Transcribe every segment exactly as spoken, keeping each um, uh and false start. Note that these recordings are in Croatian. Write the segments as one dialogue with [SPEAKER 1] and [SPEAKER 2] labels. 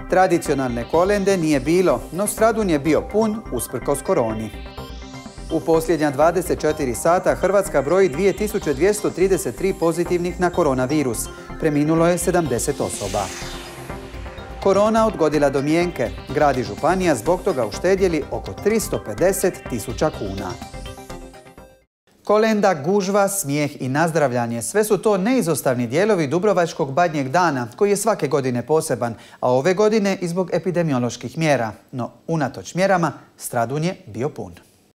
[SPEAKER 1] Tradicionalne kolende nije bilo, no Stradun je bio pun usprkos koroni. U posljednja dvadeset četiri sata Hrvatska broji dvije tisuće dvjesto trideset tri pozitivnih na koronavirus. Preminulo je sedamdeset osoba. Korona odgodila domjenke. Grad i županija zbog toga uštedjeli oko tristo pedeset tisuća kuna. Kolenda, gužva, smijeh i nazdravljanje, sve su to neizostavni dijelovi Dubrovačkog Badnjeg dana, koji je svake godine poseban, a ove godine i zbog epidemioloških mjera. No, unatoč mjerama, Stradun je bio pun.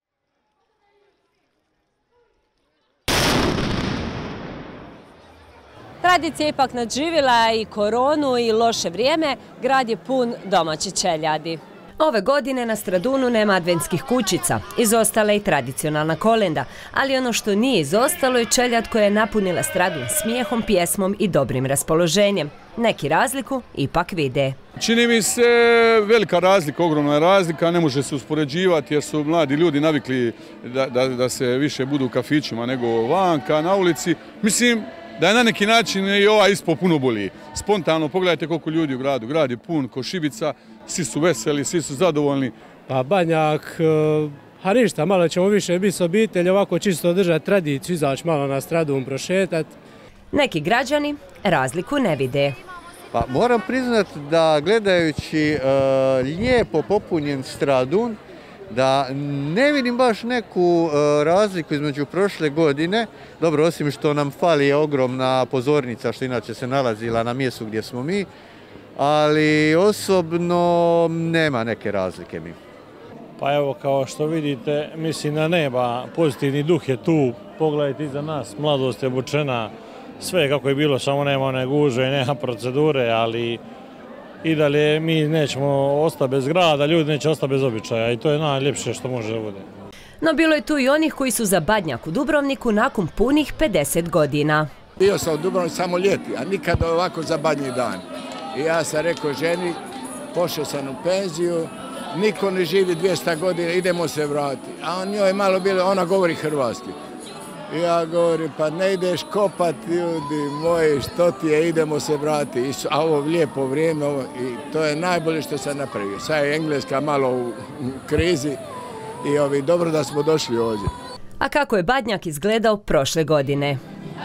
[SPEAKER 2] Tradicija je ipak nadživjela i koronu i loše vrijeme, grad je pun domaće čeljadi. Ove godine na Stradunu nema adventskih kućica, izostala je i tradicionalna kolenda, ali ono što nije izostalo je čeljad koja je napunila Stradun smijehom, pjesmom i dobrim raspoloženjem. Neki razliku ipak vide.
[SPEAKER 3] Čini mi se velika razlika, ogromna razlika, ne može se uspoređivati jer su mladi ljudi navikli da, da, da se više budu u kafićima nego vanka, na ulici. Mislim da je na neki način i ova ispo puno bolji. Spontano, pogledajte koliko ljudi u gradu. Grad je pun ko šibica, svi su veseli, svi su zadovoljni.
[SPEAKER 4] Pa Badnjak, a ništa, malo ćemo više biti s obitelji, ovako čisto održati tradiciju, izaći malo na Stradun, prošetati.
[SPEAKER 2] Neki građani razliku ne vide.
[SPEAKER 5] Pa moram priznati da gledajući uh, lijepo popunjen Stradun, da ne vidim baš neku uh, razliku između prošle godine. Dobro, osim što nam fali ogromna pozornica, što inače se nalazila na mjestu gdje smo mi, ali osobno nema neke razlike mi.
[SPEAKER 4] Pa evo, kao što vidite, mislim da nema, pozitivni duh je tu, pogledajte iza nas, mladost je obučena, sve kako je bilo, samo nema one gužve, nema procedure, ali i dalje mi nećemo ostati bez grada, ljudi neće ostati bez običaja i to je najljepše što može da bude.
[SPEAKER 2] No bilo je tu i onih koji su za Badnjak u Dubrovniku nakon punih pedeset godina.
[SPEAKER 6] Bio sam u Dubrovniku samo ljeti, a nikada ovako za Badnji dan. I ja sam rekao ženi, pošao sam u penziju, niko ne živi dvjesto godina, idemo se vratiti. A on njoj malo bilo, ona govori hrvatski. I ja govorim, pa ne ideš kopat, ljudi moji, što ti je, idemo se vratiti. A ovo lijepo vrijeme, ovo, i to je najbolje što sam napravio. Sad je Engleska malo u, u krizi i ovi, dobro da smo došli ovdje.
[SPEAKER 2] A kako je Badnjak izgledao prošle godine?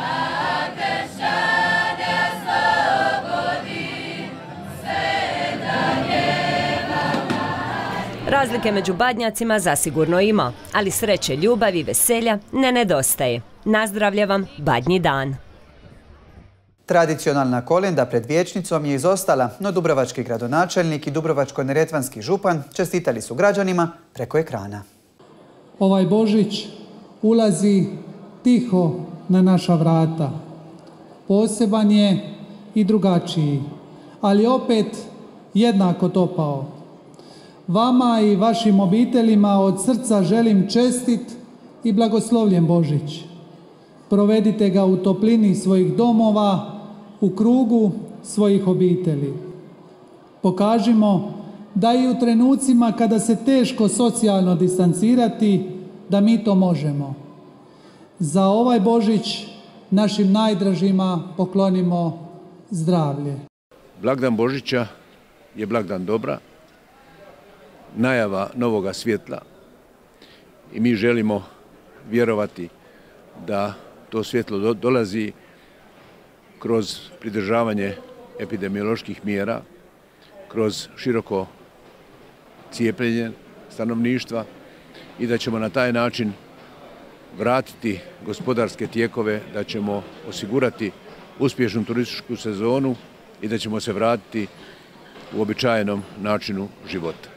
[SPEAKER 2] Razlike među Badnjacima zasigurno ima, ali sreće, ljubavi i veselja ne nedostaje. Nazdravlja vam Badnji dan.
[SPEAKER 1] Tradicionalna kolenda pred vijećnicom je izostala, no dubrovački gradonačelnik i dubrovačko-neretvanski župan čestitali su građanima preko ekrana.
[SPEAKER 7] Ovaj Božić ulazi tiho na naša vrata. Poseban je i drugačiji, ali opet jednako topao. Vama i vašim obiteljima od srca želim čestit i blagoslovljen Božić. Provedite ga u toplini svojih domova, u krugu svojih obitelji. Pokažimo da i u trenucima kada se teško socijalno distancirati, da mi to možemo. Za ovaj Božić našim najdražima poklonimo zdravlje.
[SPEAKER 8] Blagdan Božića je blagdan dobra, najava novoga svjetla i mi želimo vjerovati da to svjetlo dolazi kroz pridržavanje epidemioloških mjera, kroz široko cijepljenje stanovništva i da ćemo na taj način vratiti gospodarske tijekove, da ćemo osigurati uspješnu turističku sezonu i da ćemo se vratiti u uobičajenom načinu života.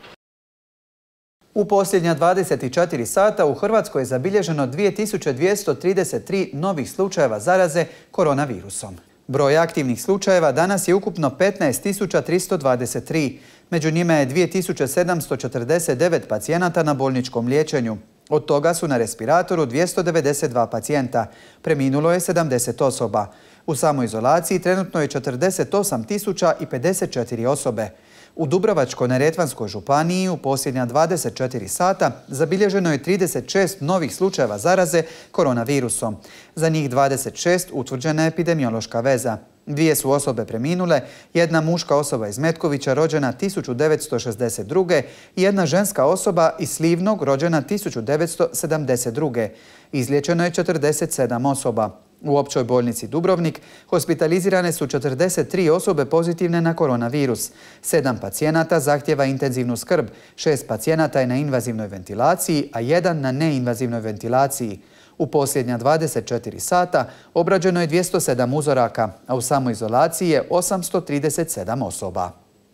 [SPEAKER 1] U posljednja dvadeset četiri sata u Hrvatskoj je zabilježeno dvije tisuće dvjesto trideset tri novih slučajeva zaraze koronavirusom. Broj aktivnih slučajeva danas je ukupno petnaest tisuća tristo dvadeset tri. Među njima je dvije tisuće sedamsto četrdeset devet pacijenata na bolničkom liječenju. Od toga su na respiratoru dvjesto devedeset dva pacijenta. Preminulo je sedamdeset osoba. U samoizolaciji trenutno je četrdeset osam tisuća pedeset četiri osobe. U Dubrovačko-neretvanskoj županiji u posljednja dvadeset četiri sata zabilježeno je trideset šest novih slučajeva zaraze koronavirusom. Za njih dvadeset šest utvrđena je epidemiološka veza. Dvije su osobe preminule, jedna muška osoba iz Metkovića rođena tisuću devetsto šezdeset druge i jedna ženska osoba iz Slivnog rođena tisuću devetsto sedamdeset druge. Izliječeno je četrdeset sedam osoba. U općoj bolnici Dubrovnik hospitalizirane su četrdeset tri osobe pozitivne na koronavirus. Sedam pacijenata zahtjeva intenzivnu skrb, šest pacijenata je na invazivnoj ventilaciji, a jedan na neinvazivnoj ventilaciji. U posljednja dvadeset četiri sata obrađeno je dvjesto sedam uzoraka, a u samoizolaciji je osamsto trideset sedam osoba.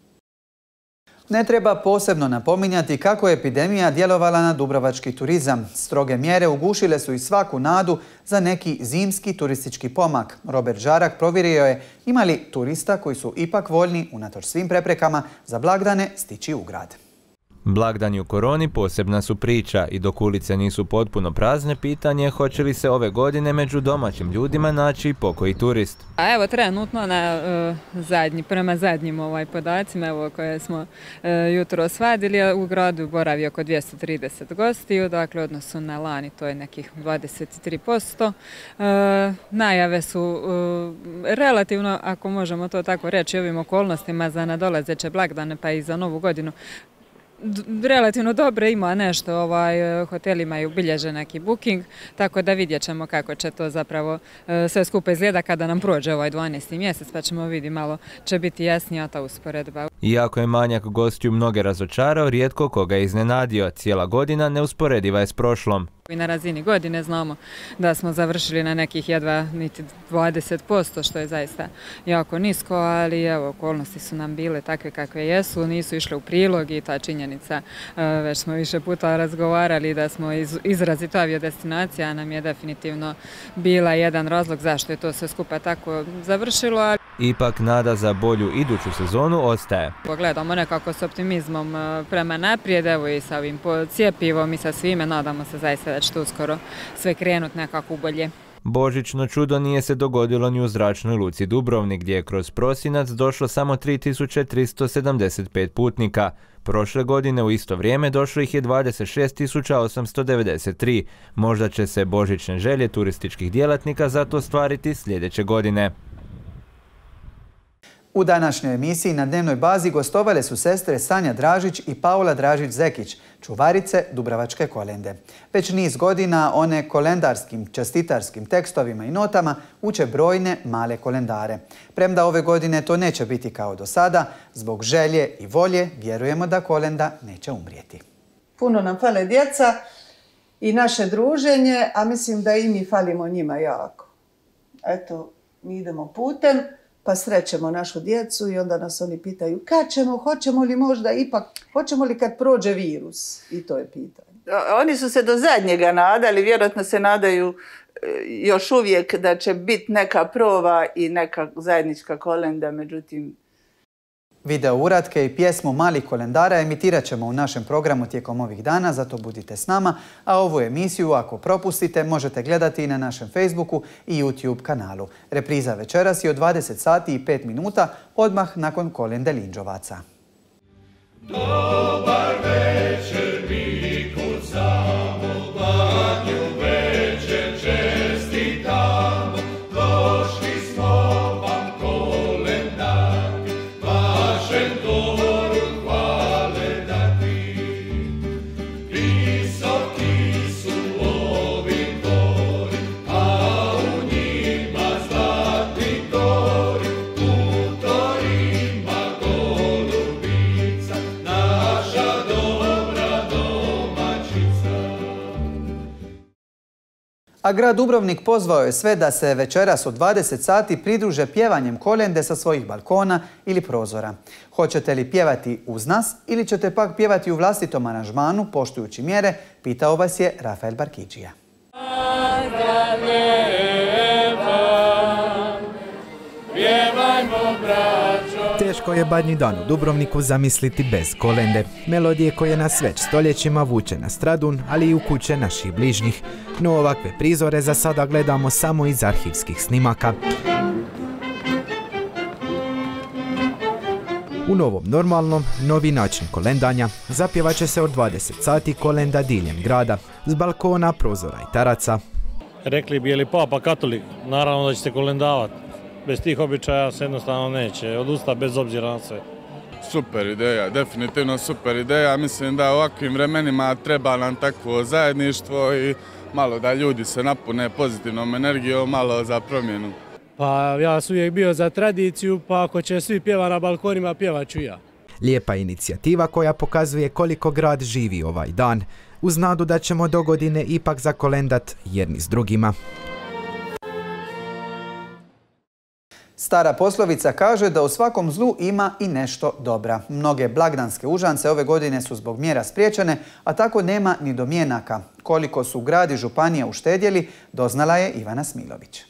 [SPEAKER 1] Ne treba posebno napominjati kako je epidemija djelovala na dubrovački turizam. Stroge mjere ugušile su i svaku nadu za neki zimski turistički pomak. Robert Žarak provjerio je ima li turista koji su ipak voljni, unatoč svim preprekama, za blagdane stići u grad.
[SPEAKER 9] Blagdani u koroni posebna su priča i dok ulice nisu potpuno prazne, pitanje je hoće li se ove godine među domaćim ljudima naći pokoji turist.
[SPEAKER 10] A evo trenutno na uh, zadnji, prema zadnjim ovaj podacima evo, koje smo uh, jutro svadili, u gradu boravi oko dvjesto trideset gostiju, dakle odnosu na lani to je nekih dvadeset tri posto. Uh, najave su uh, relativno, ako možemo to tako reći, ovim okolnostima za nadolazeće blagdane pa i za novu godinu, relativno dobre, ima nešto, ovaj, hoteli imaju bilježe neki booking, tako da vidjet ćemo kako će to zapravo sve skupa izgleda kada nam prođe ovaj dvanaesti mjesec, pa ćemo vidjeti malo, će biti jasnija ta usporedba.
[SPEAKER 9] Iako je manjak gostiju mnoge razočarao, rijetko koga je iznenadio. Cijela godina neusporediva je s prošlom.
[SPEAKER 10] I na razini godine znamo da smo završili na nekih jedva niti dvadeset posto, što je zaista jako nisko, ali evo, okolnosti su nam bile takve kakve jesu, nisu išle u prilog i ta činjenica, već smo više puta razgovarali da smo iz, izrazito aviodestinacija, nam je definitivno bila jedan razlog zašto je to sve skupa tako završilo. Ali
[SPEAKER 9] ipak nada za bolju iduću sezonu ostaje.
[SPEAKER 10] Gledamo nekako s optimizmom prema naprijed, evo i sa ovim cijepivom i sa svime, nadamo se zaista da će to uskoro sve krenuti nekako bolje.
[SPEAKER 9] Božićno čudo nije se dogodilo ni u zračnoj luci Dubrovnik, gdje je kroz prosinac došlo samo tri tisuće tristo sedamdeset pet putnika. Prošle godine u isto vrijeme došlo ih je dvadeset šest tisuća osamsto devedeset tri. Možda će se božićne želje turističkih djelatnika zato ostvariti sljedeće godine.
[SPEAKER 1] U današnjoj emisiji na dnevnoj bazi gostovale su sestre Sanja Dražić i Paula Dražić-Zekić, čuvarice dubrovačke kolende. Već niz godina one kolendarskim, čestitarskim tekstovima i notama uče brojne male kolendare. Premda ove godine to neće biti kao do sada, zbog želje i volje vjerujemo da kolenda neće umrijeti.
[SPEAKER 11] Puno nam fale djeca i naše druženje, a mislim da i mi falimo njima jako. Eto, mi idemo putem, pa srećemo našu djecu i onda nas oni pitaju kad ćemo, hoćemo li možda ipak, hoćemo li kad prođe virus? I to je pitanje.
[SPEAKER 12] Oni su se do zadnjega nadali, vjerojatno se nadaju još uvijek da će biti neka prova i neka zajednička kolenda, međutim...
[SPEAKER 1] Video uratke i pjesmu malih kolendara emitirat ćemo u našem programu tijekom ovih dana, zato budite s nama, a ovu emisiju, ako propustite, možete gledati i na našem Facebooku i YouTube kanalu. Repriza večeras je od dvadeset sati i pet minuta, odmah nakon kolende Linđovaca.
[SPEAKER 13] Dobar večer, mi kucamo, Banju večer čestitamo, došli smo vam kolendati, vašem dvoru hvale dati. Visoki su ovi dvori, a u njima zlatni tori, u torima golubica, naša dobra domaćica.
[SPEAKER 1] A grad Dubrovnik pozvao je sve da se večeras od dvadeset sati pridruže pjevanjem kolende sa svojih balkona ili prozora. Hoćete li pjevati uz nas ili ćete pak pjevati u vlastitom aranžmanu, poštujući mjere, pitao vas je Rafael Barkiđija.
[SPEAKER 14] Teško je Badnji dan u Dubrovniku zamisliti bez kolende. Melodije koje nas već stoljećima vuče na Stradun, ali i u kuće naših bližnjih. No ovakve prizore za sada gledamo samo iz arhivskih snimaka. U novom normalnom, novi način kolendanja, zapjevat će se od dvadeset sati kolenda diljem grada, s balkona, prozora i taraca.
[SPEAKER 4] Rekli bi je li papa katolik, naravno da će se kolendavati. bez tih običaja se jednostavno neće odustati bez obzira na sve.
[SPEAKER 3] Super ideja, definitivno super ideja. Mislim da u ovakvim vremenima treba nam takvo zajedništvo i malo da ljudi se napune pozitivnom energijom, malo za promjenu.
[SPEAKER 15] Pa ja sam uvijek bio za tradiciju, pa ako će svi pjeva na balkonima, pjevat ću ja.
[SPEAKER 14] Lijepa inicijativa koja pokazuje koliko grad živi ovaj dan, uz nadu da ćemo do godine ipak zakolendat jedni s drugima.
[SPEAKER 1] Stara poslovica kaže da u svakom zlu ima i nešto dobra. Mnoge blagdanske užance ove godine su zbog mjera spriječene, a tako nema ni domjenaka. Koliko su grad i županija uštedjeli, doznala je Ivana Smilović.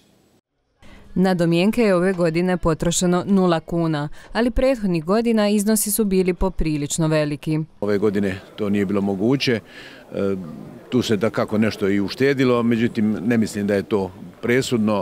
[SPEAKER 16] Na domjenke je ove godine potrošeno nula kuna, ali prethodnih godina iznosi su bili poprilično veliki.
[SPEAKER 8] Ove godine to nije bilo moguće, tu se dakako nešto i uštedilo, međutim ne mislim da je to presudno.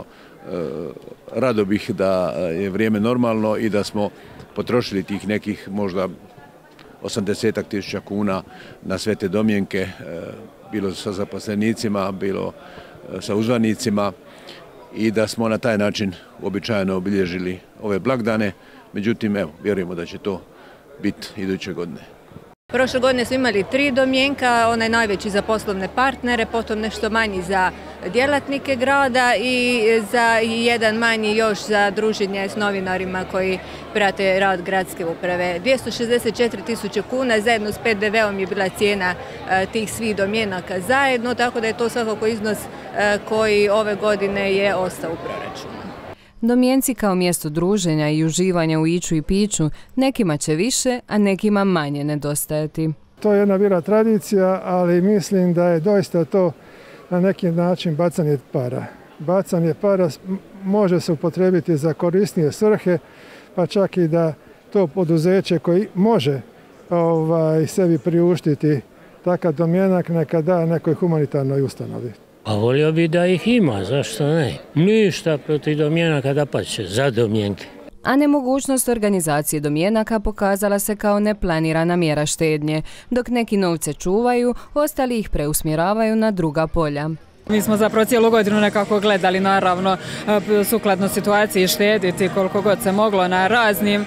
[SPEAKER 8] Rado bih da je vrijeme normalno i da smo potrošili tih nekih možda osamdeset tisuća kuna na sve te domjenke, bilo sa zaposlenicima, bilo sa uzvanicima, i da smo na taj način uobičajeno obilježili ove blagdane. Međutim, evo, vjerujemo da će to biti iduće godine.
[SPEAKER 17] Prošle godine smo imali tri domjenka, onaj najveći za poslovne partnere, potom nešto manji za djelatnike grada i za jedan manji još za druženje s novinarima koji prate rad gradske uprave. dvjesto šezdeset četiri tisuće kuna zajedno s P D V-om je bila cijena tih svih domjenaka zajedno, tako da je to svakako iznos koji ove godine je ostao u proračunu.
[SPEAKER 16] Domjenci kao mjesto druženja i uživanja u iću i piću nekima će više, a nekima manje nedostajati.
[SPEAKER 18] To je jedna bila tradicija, ali mislim da je doista to na neki način bacanje para. Bacanje para može se upotrijebiti za korisnije svrhe, pa čak i da to poduzeće koji može ovaj, sebi priuštiti takav domjenak neka da nekoj humanitarnoj ustanovi.
[SPEAKER 15] A volio bi da ih ima, zašto ne? Ništa protiv domjenaka, dapače, za domjenke.
[SPEAKER 16] A nemogućnost organizacije domjenaka pokazala se kao neplanirana mjera štednje. Dok neki novce čuvaju, ostali ih preusmjeravaju na druga polja.
[SPEAKER 10] Mi smo zapravo cijelu godinu nekako gledali, naravno, sukladno situaciji štediti koliko god se moglo na raznim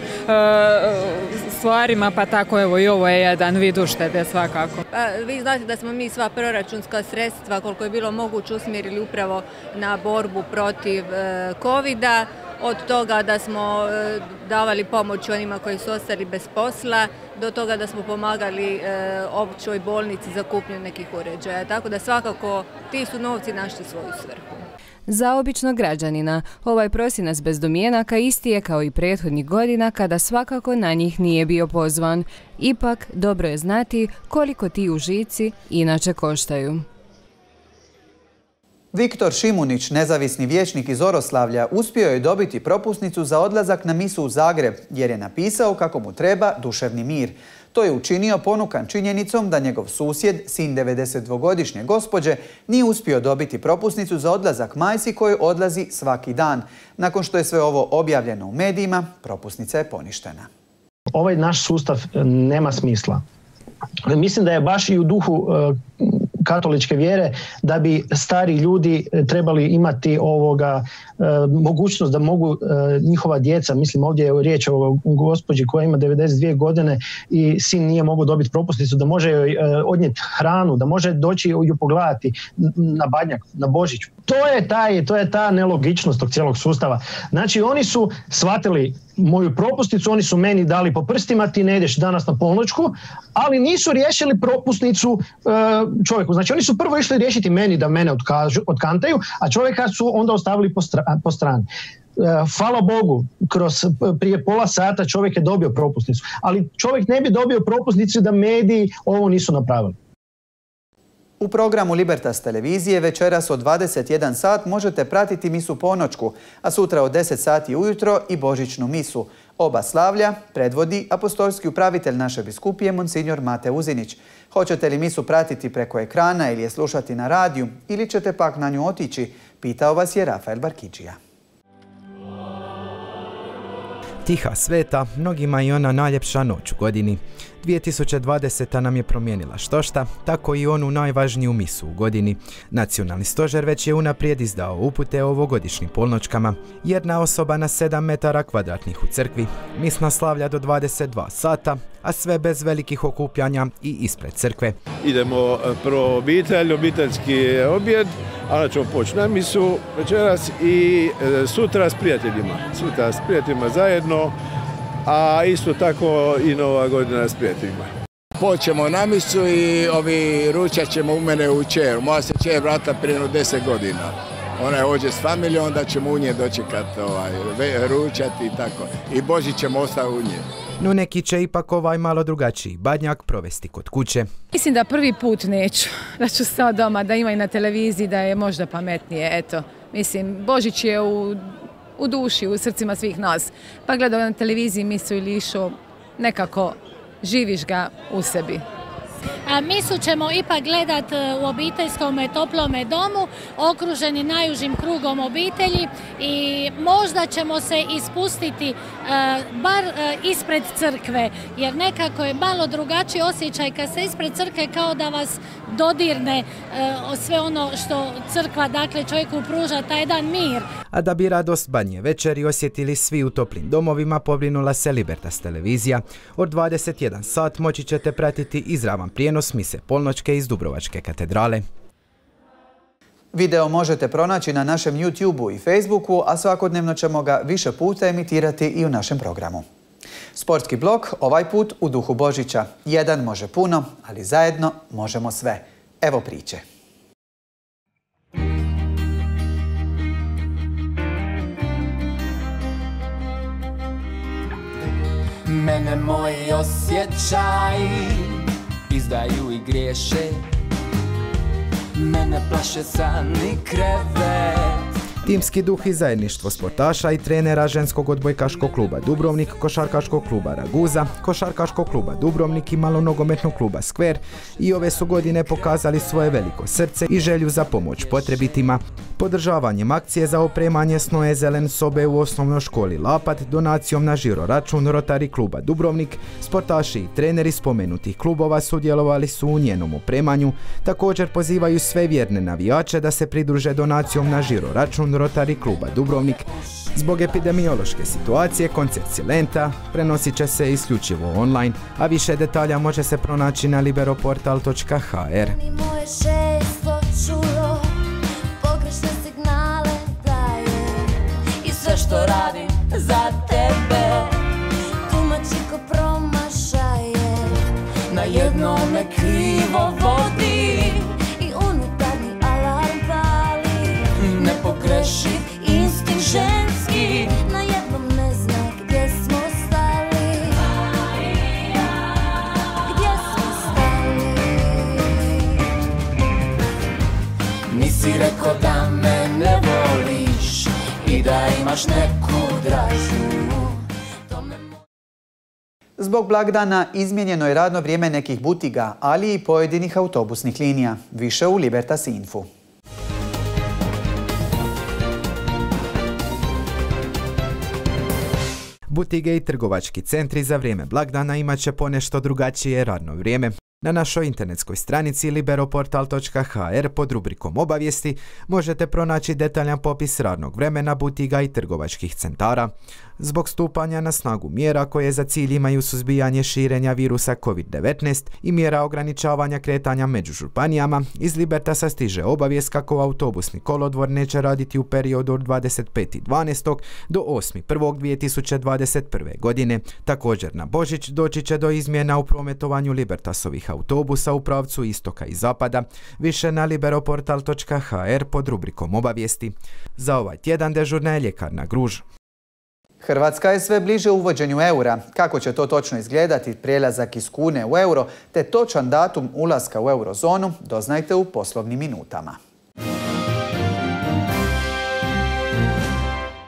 [SPEAKER 10] stvarima, pa tako evo i ovo je jedan vid uštede svakako.
[SPEAKER 17] Pa, vi znate da smo mi sva proračunska sredstva koliko je bilo moguće usmjerili upravo na borbu protiv kovida. Od toga da smo davali pomoć onima koji su ostali bez posla, do toga da smo pomagali općoj bolnici za kupnju nekih uređaja. Tako da svakako ti su novci našli svoju svrhu.
[SPEAKER 16] Za običnog građanina ovaj prosinac bez domjenaka isti je kao i prethodnih godina kada svakako na njih nije bio pozvan. Ipak dobro je znati koliko ti užici inače koštaju.
[SPEAKER 1] Viktor Šimunić, nezavisni vijećnik iz Oroslavlja, uspio je dobiti propusnicu za odlazak na misu u Zagreb, jer je napisao kako mu treba duševni mir. To je učinio ponukan činjenicom da njegov susjed, sin devedesetdvogodišnje gospođe, nije uspio dobiti propusnicu za odlazak majci kojoj odlazi svaki dan. Nakon što je sve ovo objavljeno u medijima, propusnica je poništena.
[SPEAKER 19] Ovaj naš sustav nema smisla. Mislim da je baš i u duhu katoličke vjere da bi stari ljudi trebali imati ovoga e, mogućnost da mogu e, njihova djeca, mislim ovdje je riječ o gospođi koja ima devedeset dvije godine i sin nije mogao dobiti propusnicu, da može joj e, odnijeti hranu, da može doći ju pogledati na Badnjak, na Božić. To je, taj, to je ta nelogičnost tog cijelog sustava. Znači oni su shvatili moju propusnicu, oni su meni dali po prstima, ti ne ideš danas na polnoćku, ali nisu riješili propusnicu e, čovjeku. Znači oni su prvo išli riješiti meni da mene otkažu, otkantaju, a čovjeka su onda ostavili po, stra, po strani. E, hvala Bogu, kroz prije pola sata čovjek je dobio propusnicu, ali čovjek ne bi dobio propusnicu da mediji ovo nisu napravili.
[SPEAKER 1] U programu Libertas televizije večeras od dvadeset jedan sat možete pratiti misu ponoćku, a sutra od deset sati ujutro i božićnu misu. Oba slavlja predvodi apostolski upravitelj naše biskupije Monsignor Mate Uzinić. Hoćete li misu pratiti preko ekrana ili je slušati na radiju ili ćete pak na nju otići? Pitao vas je Rafael Barkidžija.
[SPEAKER 14] Tiha sveta, mnogima i ona najljepša noć u godini. dvije tisuće dvadeseta nam je promijenila štošta, tako i onu najvažniju misu u godini. Nacionalni stožer već je unaprijed izdao upute o ovogodišnjim polnoćkama. Jedna osoba na sedam metara kvadratnih u crkvi, misna slavlja do dvadeset dva sata, a sve bez velikih okupljanja i ispred crkve.
[SPEAKER 8] Idemo prvo obitelj, obiteljski objed, a onda ćemo poći na misu večeras i sutra s prijateljima. Sutra s prijateljima zajedno, a isto tako i Nova godina s prijateljima.
[SPEAKER 6] Poćemo na misu i ovi ručat ćemo u mene u čer. Moja se čer vrata prije deset godina. Ona je ovdje s familijom, onda ćemo u nje dočekati ovaj, ručati i tako. I Božić ćemo ostati u nje.
[SPEAKER 14] No neki će ipak ovaj malo drugačiji badnjak provesti kod kuće.
[SPEAKER 20] Mislim da prvi put neću, da ću stati doma, da ima i na televiziji, da je možda pametnije, eto. Mislim, Božić je u, u duši, u srcima svih nas. Pa gledao na televiziji misu ili išao, nekako živiš ga u sebi.
[SPEAKER 21] A misu ćemo ipak gledat u obiteljskom toplome domu, okruženi najužim krugom obitelji i možda ćemo se ispustiti bar ispred crkve, jer nekako je malo drugačiji osjećaj kad se ispred crkve kao da vas dodirne sve ono što crkva, dakle, čovjeku pruža, taj jedan mir.
[SPEAKER 14] A da bi radost badnje večeri osjetili svi u toplim domovima, pobrinula se Libertas televizija. Od dvadeset jedan sat moći ćete pratiti izravan prijenos mise polnoćke iz Dubrovačke katedrale.
[SPEAKER 1] Video možete pronaći na našem YouTubeu i Facebooku, a svakodnevno ćemo ga više puta emitirati i u našem programu. Sportski blok ovaj put u duhu Božića. Jedan može puno, ali zajedno možemo sve. Evo priče.
[SPEAKER 22] Mene moji osjećaji izdaju i griješe, mene plaše san i krevet.
[SPEAKER 14] Timski duh i zajedništvo sportaša i trenera ženskog odbojkaškog kluba Dubrovnik, košarkaškog kluba Raguza, košarkaškog kluba Dubrovnik i malonogometnog kluba Skver i ove su godine pokazali svoje veliko srce i želju za pomoć potrebitima. Podržavanjem akcije za opremanje snoje zelen sobe u osnovnoj školi Lapat, donacijom na žiro račun Rotary kluba Dubrovnik, sportaši i treneri spomenutih klubova sudjelovali su u njenom opremanju. Također pozivaju sve vjerne navijače da se pridruže donacijom na žiro račun Rotary kluba Dubrovnik. Zbog epidemiološke situacije koncert Silenta prenosit će se isključivo online, a više detalja može se pronaći na liberoportal točka ha er.
[SPEAKER 22] Sve što radim za tebe tumači ko promašaje, na jednome krivo vodi i unutarnji alarm pali. Ne pogreši instinkt ženski, na jednom ne zna gdje smo stali. Gdje smo stali? Nisi rekao da me ne voliš i da imaš neku dražu.
[SPEAKER 1] Zbog blagdana izmijenjeno je radno vrijeme nekih butiga, ali i pojedinih autobusnih linija. Više u Libertas Infu.
[SPEAKER 14] Butige i trgovački centri za vrijeme blagdana imat će ponešto drugačije radno vrijeme. Na našoj internetskoj stranici liberoportal točka ha er pod rubrikom obavijesti možete pronaći detaljan popis radnog vremena butiga i trgovačkih centara. Zbog stupanja na snagu mjera koje za cilj imaju suzbijanje širenja virusa kovid devetnaest i mjera ograničavanja kretanja među županijama, iz Libertasa stiže obavijest kako autobusni kolodvor neće raditi u periodu od dvadeset peti dvanaestog do osmi prvog dvije tisuće dvadeset prve. godine. Također na Božić doći će do izmjena u prometovanju Libertasovih autobusa u pravcu istoka i zapada. Više na liberoportal točka ha er pod rubrikom obavijesti. Za ovaj tjedan dežurna je ljekarna Gruž.
[SPEAKER 1] Hrvatska je sve bliže uvođenju eura. Kako će to točno izgledati, prijelazak iz kune u euro, te točan datum ulaska u eurozonu, doznajte u poslovnim minutama.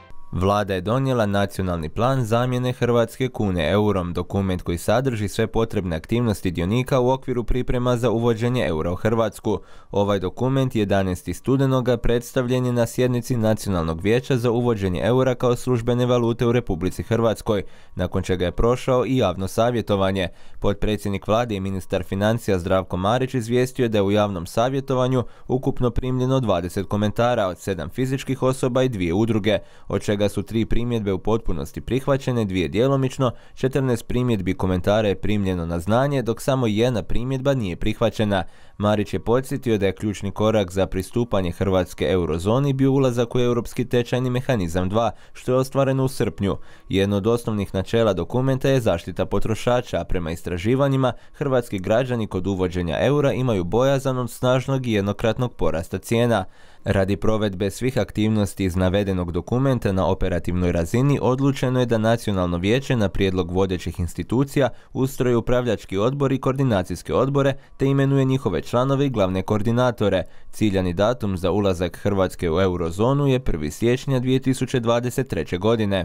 [SPEAKER 9] Vlada je donijela nacionalni plan zamjene hrvatske kune eurom, dokument koji sadrži sve potrebne aktivnosti dionika u okviru priprema za uvođenje eura u Hrvatsku. Ovaj dokument jedanaestog studenoga predstavljen je na sjednici Nacionalnog vijeća za uvođenje eura kao službene valute u Republici Hrvatskoj, nakon čega je prošao i javno savjetovanje. Potpredsjednik Vlade i ministar financija Zdravko Marić izvijestio da je u javnom savjetovanju ukupno primljeno dvadeset komentara od sedam fizičkih osoba i dvije udruge, od čega su tri primjedbe u potpunosti prihvaćene, dvije djelomično, četrnaest primjedbi komentara je primljeno na znanje, dok samo jedna primjedba nije prihvaćena. Marić je podsjetio da je ključni korak za pristupanje Hrvatske eurozoni bio ulazak u Europski tečajni mehanizam dva, što je ostvareno u srpnju. Jedno od osnovnih načela dokumenta je zaštita potrošača, a prema istraživanjima hrvatski građani kod uvođenja eura imaju bojazan od snažnog i jednokratnog porasta cijena. Radi provedbe svih aktivnosti iz navedenog dokumenta na operativnoj razini odlučeno je da Nacionalno vijeće na prijedlog vodećih institucija ustroji upravljački odbor i koordinacijske odbore te imenuje njihove članove i glavne koordinatore. Ciljani datum za ulazak Hrvatske u eurozonu je prvog siječnja dvije tisuće dvadeset treće. godine.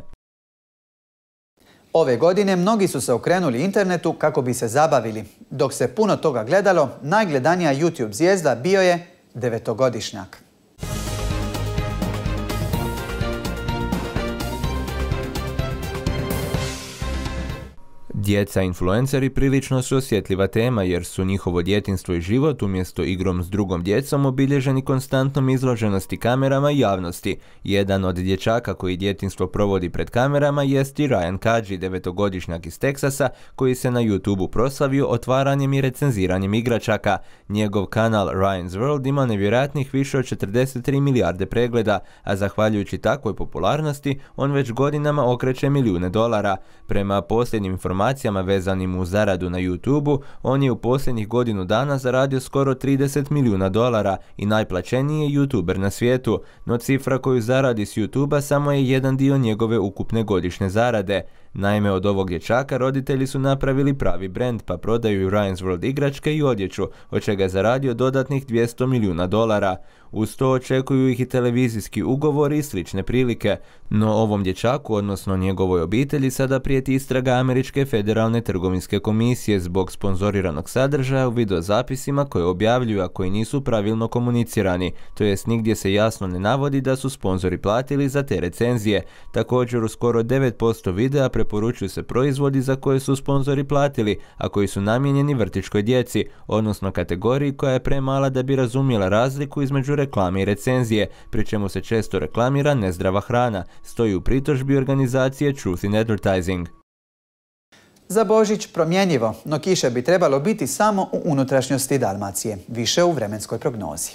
[SPEAKER 1] Ove godine mnogi su se okrenuli internetu kako bi se zabavili. Dok se puno toga gledalo, najgledanija YouTube zvijezda bio je devetogodišnjak.
[SPEAKER 9] Djeca influenceri prilično su osjetljiva tema jer su njihovo djetinjstvo i život umjesto igrom s drugom djecom obilježeni konstantnom izloženosti kamerama i javnosti. Jedan od dječaka koji djetinjstvo provodi pred kamerama jest i Ryan Kadži, devetogodišnjak iz Teksasa, koji se na YouTubeu proslavio otvaranjem i recenziranjem igračaka. Njegov kanal Ryan's World ima nevjerojatnih više od četrdeset tri milijarde pregleda, a zahvaljujući takvoj popularnosti on već godinama okreće milijune dolara. Prema posljednjim informacijama vezanim u zaradu na YouTubeu, on je u posljednjih godinu dana zaradio skoro trideset milijuna dolara i najplaćeniji je YouTuber na svijetu, no cifra koju zaradi s YouTubea samo je jedan dio njegove ukupne godišnje zarade. Naime, od ovog dječaka roditelji su napravili pravi brend pa prodaju Ryan's World igračke i odjeću, od čega je zaradio dodatnih dvjesto milijuna dolara. Uz to očekuju ih i televizijski ugovori i slične prilike. No ovom dječaku, odnosno njegovoj obitelji, sada prijeti istraga Američke federalne trgovinske komisije zbog sponzoriranog sadržaja u videozapisima koje objavljuju, a koji nisu pravilno komunicirani, to jest nigdje se jasno ne navodi da su sponzori platili za te recenzije. Također u skoro devet posto videa preporučuju se proizvodi za koje su sponzori platili, a koji su namijenjeni vrtićkoj djeci, odnosno kategoriji koja je premala da bi razumjela razliku između reklame i recenzije, pri čemu se često reklamira nezdrava hrana, stoji u pritužbi organizacije Truth in Advertising.
[SPEAKER 1] Za Božić promjenjivo, no kiše bi trebalo biti samo u unutrašnjosti Dalmacije. Više u vremenskoj prognozi.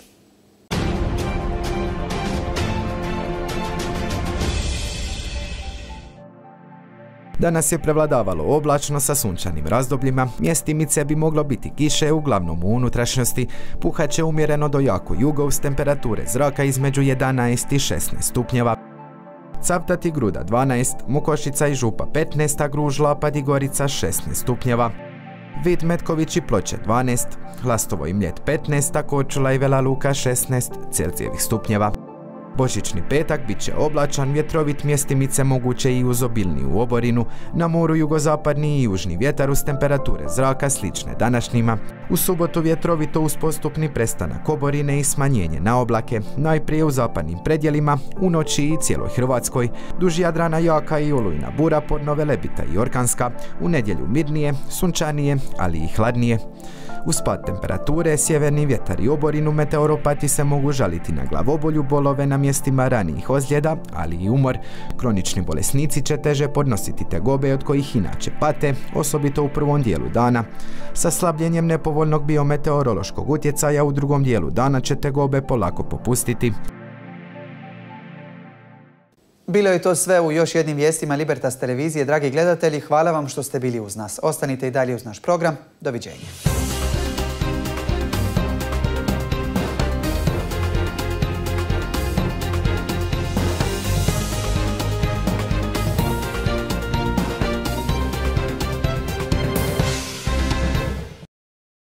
[SPEAKER 14] Danas je prevladavalo oblačno sa sunčanim razdobljima, mjestimice bi moglo biti kiše, uglavnom u unutrašnjosti, puhaće umjereno do jako jugo uz temperature zraka između jedanaest i šesnaest stupnjeva. Cavtat i Gruda dvanaest, Mukošica i Župa petnaest, a Gruž, Lapad i Gorica šesnaest stupnjeva. Vid, Metković i Ploče dvanaest, Lastovo i Mljet petnaest, a Korčula i Vela Luka šesnaest Celzijevih stupnjeva. Božićni petak bit će oblačan, vjetrovit, mjestimice moguće i uz obilniju oborinu, na moru jugozapadni i južni vjetar uz temperature zraka slične današnjima. U subotu vjetrovito uz postupni prestanak oborine i smanjenje na oblake, najprije u zapadnim predjelima, u noći i cijeloj Hrvatskoj, duž Jadrana jaka i olujna bura, Podnove, Lebita i Orkanska, u nedjelju mirnije, sunčanije, ali i hladnije. Uz pad temperature, sjeverni vjetar i oborinu, meteoropati se mogu žaliti na glavobolju, bolove na mjestima ranijih ozljeda, ali i umor. Kronični bolesnici će teže podnositi tegobe od kojih inače pate, osobito u prvom dijelu dana. Sa slabljenjem nepovoljnog biometeorološkog utjecaja u drugom dijelu dana će tegobe polako popustiti.
[SPEAKER 1] Bilo je to sve u još jednim vijestima Libertas televizije. Dragi gledatelji, hvala vam što ste bili uz nas. Ostanite i dalje uz naš program. Doviđenja.